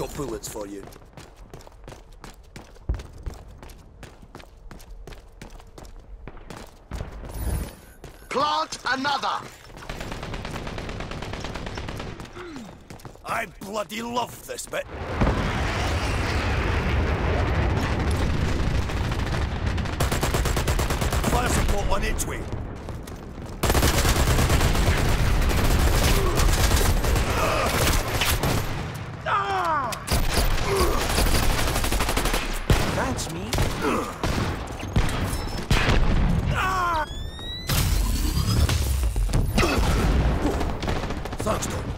Got bullets for you. Plant another! I bloody love this bit. Fire support on its way. That's me. Thanks, Tom.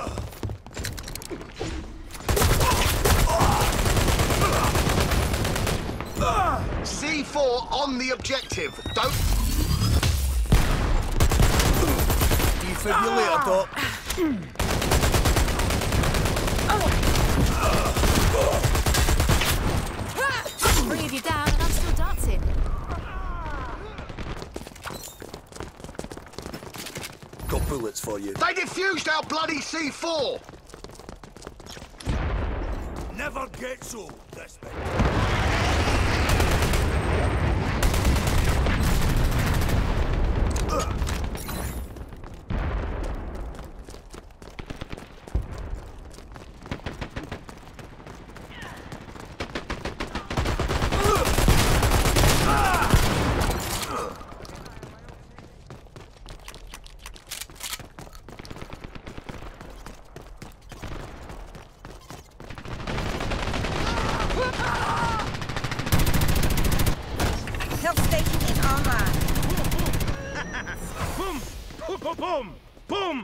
C4 on the objective. Don't... Defibrillator, Doc. Breathe you down and I'm still dancing. Got bullets for you. They defused our bloody C4! Never gets old, this bit. Health station is online. Boom! Boom! Boom! Boom! Boom!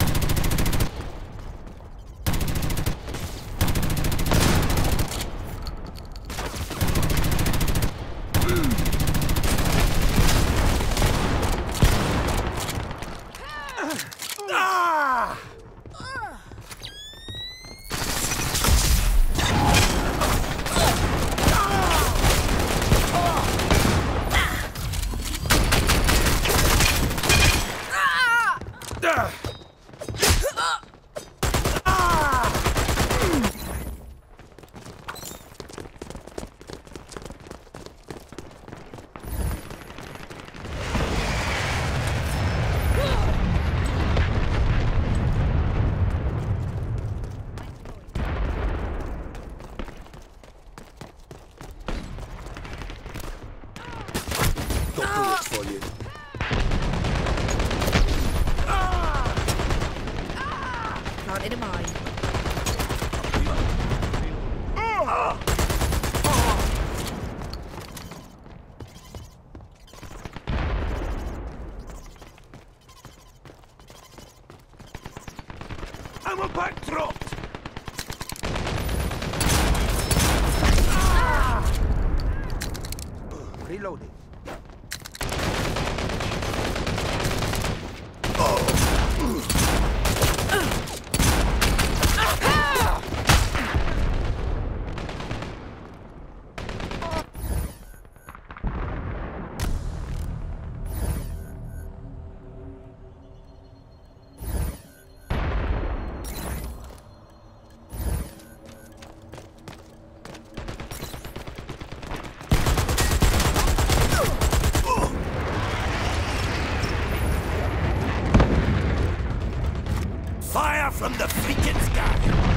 Got bullets for you. Planted a mine. I'm a back dropped! Reloading. Fire from the freaking sky!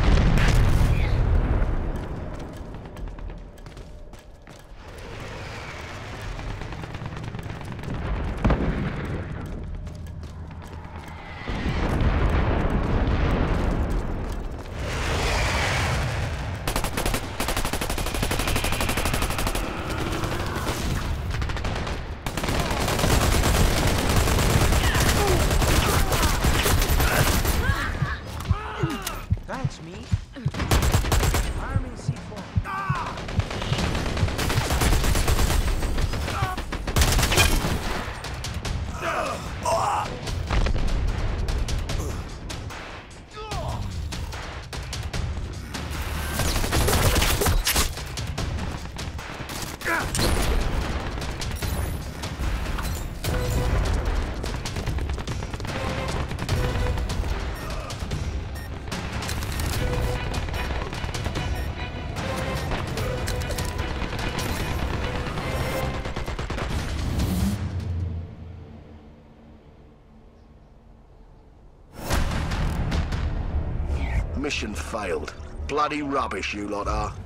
That's me. Army C4. Mission failed. Bloody rubbish you lot are.